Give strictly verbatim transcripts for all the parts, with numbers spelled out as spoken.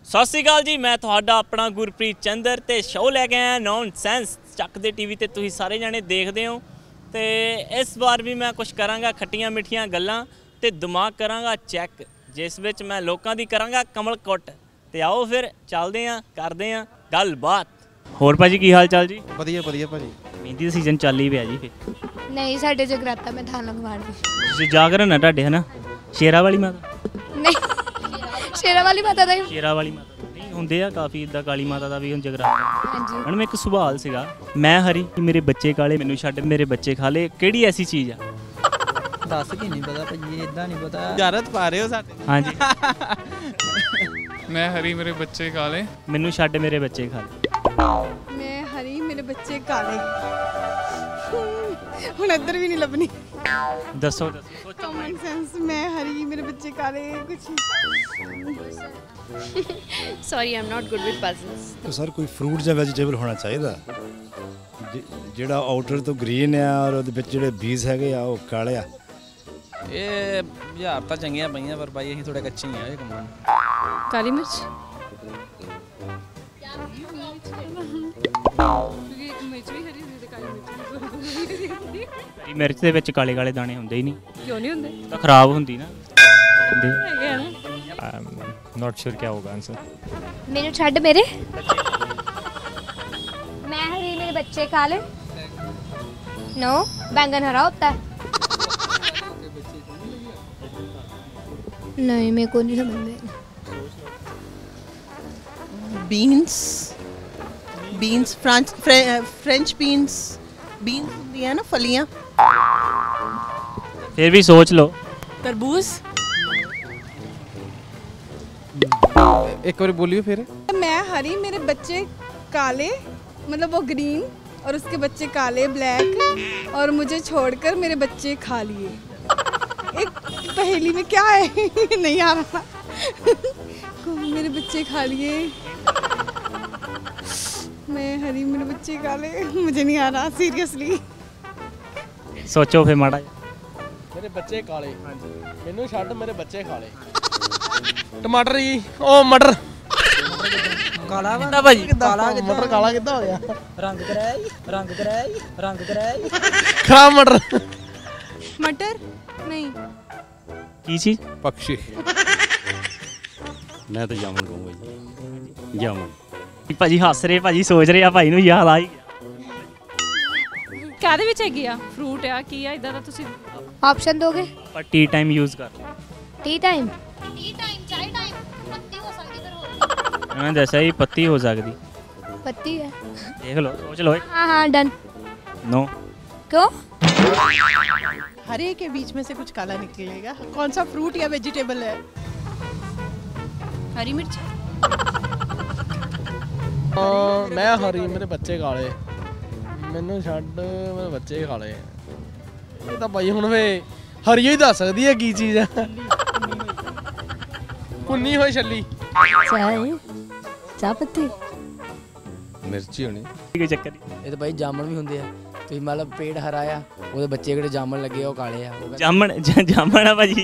ਸਤਿ ਸ਼੍ਰੀ ਅਕਾਲ ਜੀ, ਮੈਂ ਤੁਹਾਡਾ ਆਪਣਾ ਗੁਰਪ੍ਰੀਤ ਚੰਦਰ ਤੇ ਸ਼ੋਅ ਲੈ ਕੇ ਆਇਆ ਨੌਨਸੈਂਸ ਚੱਕ ਦੇ ਟੀਵੀ ਤੇ ਤੁਸੀਂ ਸਾਰੇ ਜਾਣੇ ਦੇਖਦੇ ਹੋ। ਤੇ ਇਸ ਵਾਰ ਵੀ ਮੈਂ ਕੁਝ ਕਰਾਂਗਾ ਖੱਟੀਆਂ ਮਿੱਠੀਆਂ ਗੱਲਾਂ ਤੇ ਦਿਮਾਗ ਕਰਾਂਗਾ ਚੈੱਕ, ਜਿਸ ਵਿੱਚ ਮੈਂ ਲੋਕਾਂ ਦੀ ਕਰਾਂਗਾ ਕਮਲ ਕੁੱਟ। ਤੇ ਆਓ ਫਿਰ ਚੱਲਦੇ ਆਂ, ਕਰਦੇ ਆਂ ਗੱਲਬਾਤ। ਹੋਰ ਭਾਜੀ ਕੀ ਹਾਲ ਚਾਲ ਜੀ? ਵਧੀਆ ਵਧੀਆ ਭਾਜੀ। ਮਹਿੰਦੀ ਦਾ ਸੀਜ਼ਨ ਚੱਲ ਹੀ ਪਿਆ ਜੀ। ਫਿਰ ਨਹੀਂ ਸਾਡੇ ਜਗਰਾਤਾ ਮੈਂ ਥਾਂ ਲਗਵਾਣੀ ਤੁਸੀਂ ਜਾਗਰਨ ਹੈ ਤੁਹਾਡੇ ਹਨਾ? ਸ਼ੇਰਾ ਵਾਲੀ ਮਾਤਾ? ਨਹੀਂ ਸ਼ੇਰਾ ਵਾਲੀ ਮਾਤਾ ਦਾ ਹੀ। ਸ਼ੇਰਾ ਵਾਲੀ ਮਾਤਾ ਨਹੀਂ ਹੁੰਦੇ ਆ ਕਾਫੀ ਇੱਦਾਂ, ਕਾਲੀ ਮਾਤਾ ਦਾ ਵੀ ਹੁਣ ਜਗਰਾਤਾ। ਹਾਂਜੀ ਹੁਣ ਮੈਂ ਇੱਕ ਸਵਾਲ ਸੀਗਾ, ਮੈਂ ਹਰੀ ਮੇਰੇ ਬੱਚੇ ਕਾਲੇ, ਮੈਨੂੰ ਛੱਡ ਮੇਰੇ ਬੱਚੇ ਖਾਲੇ, ਕਿਹੜੀ ਐਸੀ ਚੀਜ਼ ਆ? ਦੱਸ ਕੀ ਨਹੀਂ ਪਤਾ ਭਾਜੀ, ਇਦਾਂ ਨਹੀਂ ਪਤਾ। ਜਾਰਤ ਪਾ ਰਹੇ ਹੋ ਸਾਡੇ। ਹਾਂਜੀ ਮੈਂ ਹਰੀ ਮੇਰੇ ਬੱਚੇ ਕਾਲੇ, ਮੈਨੂੰ ਛੱਡ ਮੇਰੇ ਬੱਚੇ ਖਾਲੇ। ਮੈਂ ਹਰੀ ਮੇਰੇ ਬੱਚੇ ਕਾਲੇ। ਹੁਣ ਇੱਧਰ ਵੀ ਨਹੀਂ ਲੱਭਣੀ। ਦੱਸੋ ਦੱਸੋ ਕਾਮਨ ਸੈਂਸ। ਮੈਂ ਹਰੀ ਮੇਰੇ ਬੱਚੇ ਕਾਲੇ ਕੁਛ। Sorry I am not good with puzzles. तो सर कोई फ्रूट ਜਾਂ ਵੈਜੀਟੇਬਲ ਹੋਣਾ ਚਾਹੀਦਾ ਜਿਹੜਾ ਆਊਟਰ ਤੋਂ ਗ੍ਰੀਨ ਆ ਔਰ ਉਹਦੇ ਵਿੱਚ ਜਿਹੜੇ ਬੀਜ ਹੈਗੇ ਆ ਉਹ ਕਾਲੇ ਆ। ਇਹ ਹਜ਼ਾਰ ਤਾਂ ਚੰਗੀਆਂ ਪਈਆਂ ਪਰ ਭਾਈ ਅਸੀਂ ਥੋੜੇ ਕੱਚੇ ਹੀ ਆ ਇਹ ਕੰਮਾਂ। ਕਾਲੀ ਮਿਰਚ। ਹਰੀ ਮਿਰਚ ਦੇ ਵਿੱਚ ਕਾਲੇ ਕਾਲੇ ਦਾਣੇ ਹੁੰਦੇ ਹੀ ਨਹੀਂ। ਕਿਉਂ ਨਹੀਂ ਹੁੰਦੇ? ਤਾਂ ਖਰਾਬ ਹੁੰਦੀ ਨਾ। ਹੈਗੇ ਆ ਨਾ। नॉट श्योर क्या होगा आंसर। ਮੈਨੂੰ ਛੱਡ ਮੇਰੇ। मैं हरी मेरे बच्चे काले। नो बैंगन हरा होता है। नहीं मेरे को नहीं समझ में। Beans beans France French beans beans होती है ना फलियां। फिर भी सोच लो। तरबूज। ਇੱਕ ਵਾਰ ਬੋਲਿਓ ਫਿਰ। मैं हरी मेरे बच्चे काले, मतलब वो ग्रीन और उसके बच्चे काले ब्लैक, और मुझे छोड़कर मेरे बच्चे खा लिए। एक पहेली में क्या है? नहीं आ रहा। मेरे बच्चे खा लिए। मैं हरी मेरे बच्चे काले, मुझे नहीं आ रहा सीरियसली। सोचो फिर माड़ा। ਮੇਰੇ ਬੱਚੇ ਕਾਲੇ, ਮੈਨੂੰ ਛੱਡ ਮੇਰੇ ਬੱਚੇ ਖਾਲੇ। ਟਮਾਟਰ ਜੀ, ਉਹ ਮਟਰ ਕਾਲਾ ਕਿੱਦਾਂ ਭਾਜੀ? ਕਾਲਾ ਕਿੱਦਾਂ? ਮਟਰ ਕਾਲਾ ਕਿੱਦਾਂ ਹੋ ਗਿਆ? ਰੰਗ ਕਰਾਈ ਰੰਗ ਕਰਾਈ ਰੰਗ ਕਰਾਈ ਖਾ ਮਟਰ। मटर नहीं। ਕੀ ਚੀਜ਼? ਪਕਸ਼ੀ। ਮੈਂ ਤਾਂ ਜਾਮਨ ਕਹੂੰਗਾ ਜੀ। ਜਾਮਨ। ਭਾਜੀ ਹੱਸ ਰਹੇ, ਭਾਜੀ ਸੋਚ ਰਹੇ ਆ, ਭਾਈ ਨੂੰ ਯਾਦ ਆ ਹੀ ਗਿਆ। ਕਾਹਦੇ ਵਿੱਚ ਹੈਗੀ ਆ? ਫਰੂਟ ਆ ਕੀ ਆ ਇਦਾਂ ਦਾ? ਤੁਸੀਂ ऑप्शन दोगे? ਪਰ ਟੀ ਟਾਈਮ ਯੂਜ਼ ਕਰ। Tea time. टी टाइम चाय टाइम पत्ती हो सकती है। ਮੈਂ ਦੱਸਿਆ ਹੀ ਪੱਤੀ ਹੋ ਸਕਦੀ। पत्ती है। ਦੇਖ ਲਓ, ਸੋਚ ਲਓ। हाँ हाँ डन। नो। क्यों? हरे के बीच में से कुछ काला निकलेगा। कौन सा फ्रूट या वेजिटेबल है? हरी मिर्च। ਮੈਂ ਹਰੀ ਮੇਰੇ ਬੱਚੇ ਕਾਲੇ, ਮੈਨੂੰ ਛੱਡ ਮੇਰੇ ਬੱਚੇ ਖਾਲੇ। ਇਹ ਤਾਂ ਭਾਈ ਹੁਣ ਵੇ ਹਰੀ ਹੀ ਦੱਸ ਸਕਦੀ ਹੈ ਕੀ ਚੀਜ਼ ਹੈ। ਕੁੰਨੀ ਹੋਈ ਛੱਲੀ। चाय चाय पत्ती। ਮਿਰਚੀ ਹੋਣੀ। ਕੀ ਚੱਕਰ ਨਹੀਂ। ਇਹ ਤਾਂ ਭਾਈ ਜਾਮਣ ਵੀ ਹੁੰਦੇ ਆ। ਤੁਸੀਂ ਮਤਲਬ ਪੇੜ ਹਰਾ ਆ, ਉਹਦੇ ਬੱਚੇ ਜਿਹੜੇ ਜਾਮਣ ਲੱਗੇ ਆ ਉਹ ਕਾਲੇ ਆ। ਉਹ ਜਾਮਣ ਜਾਮਣ ਆ ਭਾਜੀ।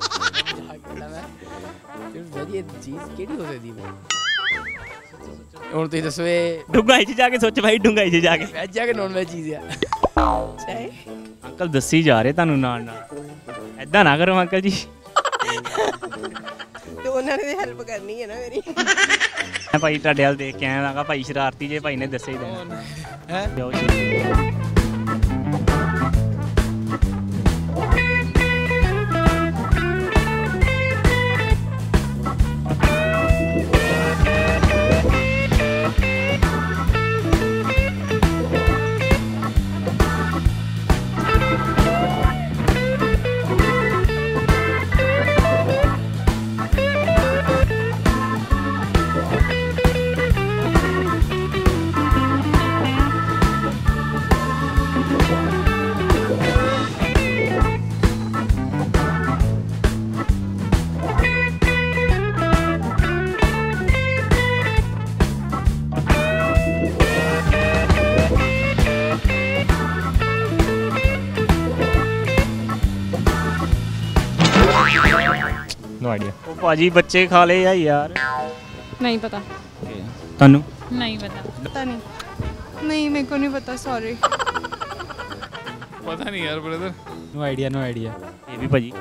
ਭਾਜੀ ਇਹ ਚੀਜ਼ ਕਿਹੜੀ ਹੋ ਸਕਦੀ ਹੈ? ਹੁਣ ਤੁਸੀਂ ਦੱਸੋ ਇਹ ਡੁੰਗਾਈ 'ਚ ਜਾ ਕੇ ਸੋਚ ਭਾਈ, ਡੁੰਗਾਈ 'ਚ ਜਾ ਕੇ। ਵੈਜ ਆ ਕਿ ਨੌਨ ਵੈਜ ਚੀਜ਼ ਆ? ਚਾਹੇ ਅੰਕਲ ਦੱਸੀ ਜਾ ਰਹੇ ਤੁਹਾਨੂੰ ਨਾਲ ਨਾਲ, ਐਦਾਂ ਨਾ ਕਰੋ ਅੰਕਲ ਜੀ। तो उन्होंने हेल्प करनी है ना मेरी। ਮੈਂ ਭਾਈ ਤੁਹਾਡੇ ਵੱਲ ਦੇਖ ਕੇ ਆਇਆ ਲਾਂਗਾ, ਭਾਈ ਸ਼ਰਾਰਤੀ ਜੇ, ਭਾਈ ਨੇ ਦੱਸਿਆ ਹੀ ਦੇਣਾ ਹੈ। ਜਾਓ ਜੀ। No idea. ਉਹ ਭਾਜੀ ਬੱਚੇ ਖਾ ਲਏ ਆ ਯਾਰ। नहीं पता। ਤੁਹਾਨੂੰ नहीं पता। पता नहीं नहीं मेरे को नहीं पता सॉरी। पता नहीं यार brother. No idea no idea. ਇਹ ਵੀ ਭਾਜੀ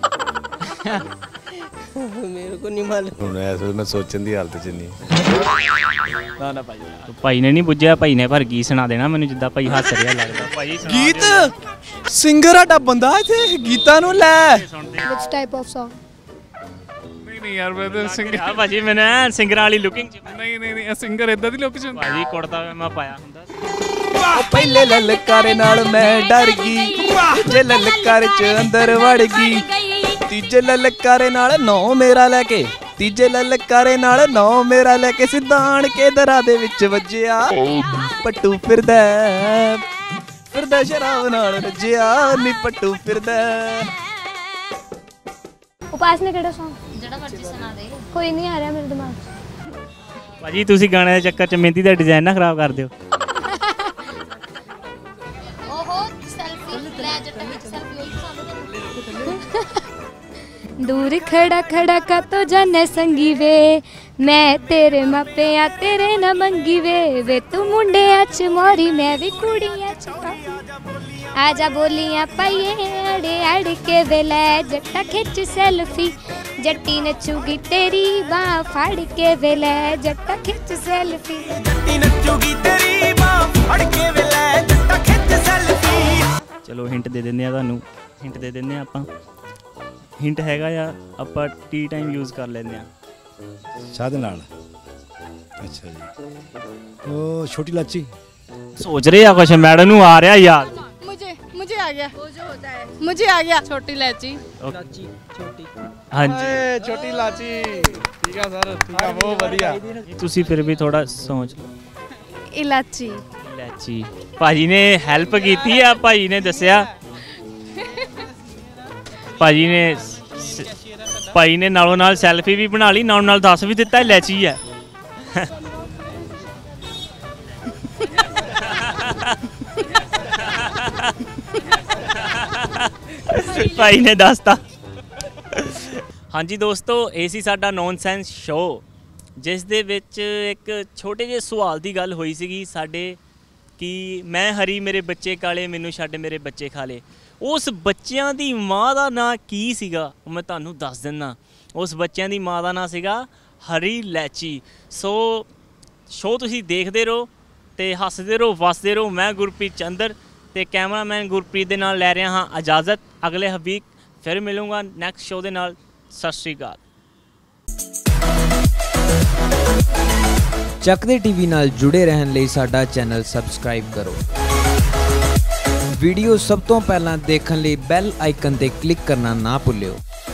मेरे को नहीं मालूम। ਹੁਣ ਐਸ ਵੇਲੇ ਮੈਂ ਸੋਚਣ ਦੀ ਹਾਲਤ 'ਚ ਨਹੀਂ। ਨਾ ਨਾ ਭਾਈ ਭਾਈ ਨੇ ਨਹੀਂ ਬੁੱਝਿਆ, ਭਾਈ ਨੇ ਪਰ ਗੀਤ ਸੁਣਾ ਦੇਣਾ ਮੈਨੂੰ, ਜਿੱਦਾਂ ਭਾਈ ਹੱਸ ਰਿਹਾ ਲੱਗਦਾ। ਭਾਈ ਗੀਤ ਸਿੰਗਰ ਆਡਾ ਬੰਦਾ ਇੱਥੇ ਗੀਤਾਂ ਨੂੰ ਲੈ। Which type of song? नहीं नहीं यार ब्रदर सिंगर। ਹਾਂ ਭਾਜੀ ਮੈਨੂੰ ਐਨ ਸਿੰਗਰਾਂ ਵਾਲੀ ਲੁਕਿੰਗ ਚ नहीं नहीं नहीं सिंगर इदा दी लुक च हुंदा। ਭਾਜੀ ਕੁੜਤਾ ਮੈਂ ਪਾਇਆ ਹੁੰਦਾ। ਉਹ ਪਹਿਲੇ ਲਲਕਾਰੇ ਨਾਲ ਮੈਂ ਡਰ ਗਈ, ਜੇ ਲਲਕਾਰੇ ਚ ਅੰਦਰ ਵੜ ਗਈ, ਤੀਜੇ ਲਲਕਾਰੇ ਨਾਲ ਨੌ ਮੇਰਾ ਲੈ ਕੇ, ਤੀਜੇ ਲਲਕਾਰੇ ਨਾਲ ਨੌ ਮੇਰਾ ਲੈ ਕੇ ਸਿੱਧਾ ਆਣ ਕੇ ਦਰਾ ਦੇ ਵਿੱਚ ਵੱਜਿਆ। ਪੱਟੂ ਫਿਰਦਾ ਫਿਰਦਾ ਸ਼ਰਾਬ ਨਾਲ ਰੱਜਿਆ, ਨੀ ਪੱਟੂ ਫਿਰਦਾ। उपासना केड़ा सॉन्ग जेड़ा मर्जी सुना दे, कोई नहीं आ रहा मेरे दिमाग च। ਭਾਜੀ ਤੁਸੀਂ ਗਾਣੇ ਦੇ ਚੱਕਰ ਚ ਮਹਿੰਦੀ ਦਾ ਡਿਜ਼ਾਈਨ ਨਾ ਖਰਾਬ ਕਰ ਦਿਓ। ओहो सेल्फी ले जट्टा खिच सेल्फी वही पसंद। दूर खड़ा खड़ा का तो जाने संगी वे, मैं तेरे मापिया तेरे ना मंगी वे, वे तू मुंडे अच मोरी मैं भी कुड़ी अच, आजा बोलियां पाइए अड़े अड़ के वेले, जट्टा खिच सेल्फी जट्टी नचूगी तेरी बाह फाड़ के वेले, जट्टा खिच सेल्फी जट्टी नचूगी तेरी बाह फाड़ के वेले, जट्टा खिच सेल्फी। ਚਲੋ ਹਿੰਟ ਦੇ ਦਿੰਦੇ ਆ ਤੁਹਾਨੂੰ, ਹਿੰਟ ਦੇ ਦਿੰਦੇ ਆ ਆਪਾਂ। ਹਿੰਟ ਹੈਗਾ ਆ ਆਪਾਂ ਟੀ ਟਾਈਮ ਯੂਜ਼ ਕਰ ਲੈਂਦੇ ਆ। ਚਾਹ ਦੇ ਨਾਲ। ਅੱਛਾ ਜੀ, ਉਹ ਛੋਟੀ ਲਾਚੀ। ਸੋਚ ਰਹੇ ਆ ਕੁਛ, ਮੈਡਮ ਨੂੰ ਆ ਰਿਹਾ ਯਾਦ। मुझे मुझे आ गया, वो जो होता है मुझे आ गया। छोटी इलायची। ਲਾਚੀ ਛੋਟੀ। ਹਾਂਜੀ ਏ ਛੋਟੀ ਲਾਚੀ। ਠੀਕ ਆ ਸਰ, ਠੀਕ ਆ, ਬਹੁਤ ਵਧੀਆ। ਤੁਸੀਂ ਫਿਰ ਵੀ ਥੋੜਾ ਸੋਚ ਲਓ। इलायची। ਇਲਾਚੀ ਭਾਜੀ ਨੇ ਹੈਲਪ ਕੀਤੀ ਆ, ਭਾਜੀ ਨੇ ਦੱਸਿਆ, ਭਾਜੀ ਨੇ ਭਾਜੀ ਨੇ ਨਾਲੋਂ ਨਾਲ ਸੈਲਫੀ ਵੀ ਬਣਾ ਲਈ, ਨਾਲੋਂ ਨਾਲ ਦੱਸ ਵੀ ਦਿੱਤਾ ਇਲਾਚੀ ਹੈ। ਭਾਈ ਨੇ ਦੱਸਤਾ। ਹਾਂਜੀ ਦੋਸਤੋ, ਇਹ ਸੀ ਸਾਡਾ ਨੌਨਸੈਂਸ ਸ਼ੋਅ, ਜਿਸ ਦੇ ਵਿੱਚ ਇੱਕ ਛੋਟੇ ਜਿਹੇ ਸਵਾਲ ਦੀ ਗੱਲ ਹੋਈ ਸੀਗੀ ਸਾਡੇ ਕਿ ਮੈਂ ਹਰੀ ਮੇਰੇ ਬੱਚੇ ਕਾਲੇ, ਮੈਨੂੰ ਛੱਡ ਮੇਰੇ ਬੱਚੇ ਖਾ ਲੇ। ਉਸ ਬੱਚਿਆਂ ਦੀ ਮਾਂ ਦਾ ਨਾਂ ਕੀ ਸੀਗਾ ਉਹ ਮੈਂ ਤੁਹਾਨੂੰ ਦੱਸ ਦਿੰਦਾ। ਉਸ ਬੱਚਿਆਂ ਦੀ ਮਾਂ ਦਾ ਨਾਂ ਸੀਗਾ ਹਰੀ ਲੈਚੀ। ਸੋ ਸ਼ੋਅ ਤੁਸੀਂ ਦੇਖਦੇ ਰਹੋ ਅਤੇ ਹੱਸਦੇ ਰਹੋ, ਵਸਦੇ ਰਹੋ। ਮੈਂ ਗੁਰਪ੍ਰੀਤ ਚੰਦਰ ਅਤੇ ਕੈਮਰਾਮੈਨ ਗੁਰਪ੍ਰੀਤ ਦੇ ਨਾਲ ਲੈ ਰਿਹਾ ਹਾਂ ਇਜਾਜ਼ਤ। ਅਗਲੇ ਵੀਕ ਫਿਰ ਮਿਲੂੰਗਾ ਨੈਕਸਟ ਸ਼ੋਅ ਦੇ ਨਾਲ। ਸਤਿ ਸ਼੍ਰੀ ਅਕਾਲ। ਚੱਕਦੇ ਟੀਵੀ ਨਾਲ ਜੁੜੇ ਰਹਿਣ ਲਈ ਸਾਡਾ ਚੈਨਲ ਸਬਸਕ੍ਰਾਈਬ ਕਰੋ। ਵੀਡੀਓ ਸਭ ਤੋਂ ਪਹਿਲਾਂ ਦੇਖਣ ਲਈ ਬੈਲ ਆਈਕਨ ਤੇ ਕਲਿੱਕ ਕਰਨਾ ਨਾ ਭੁੱਲਿਓ।